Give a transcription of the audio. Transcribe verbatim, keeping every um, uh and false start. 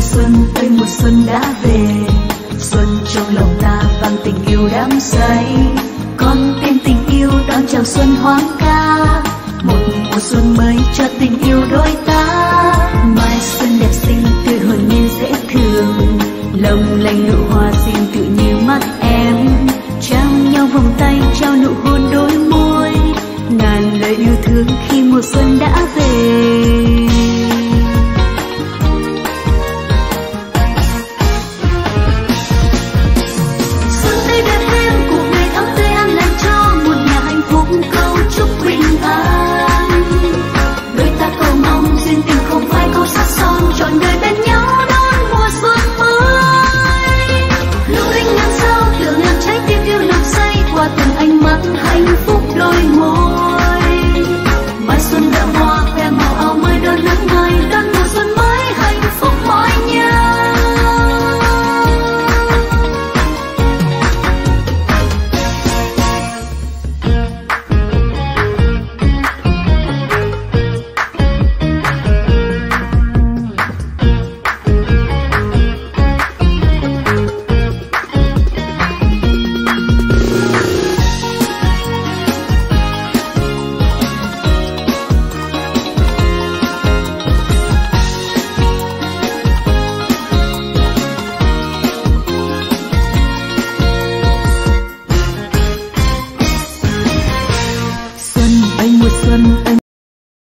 xuân ơi mùa xuân đã về, xuân trong lòng ta vang tình yêu đắm say. Con tim tình yêu đón chào xuân hoang ca, một mùa xuân mới cho tình yêu đôi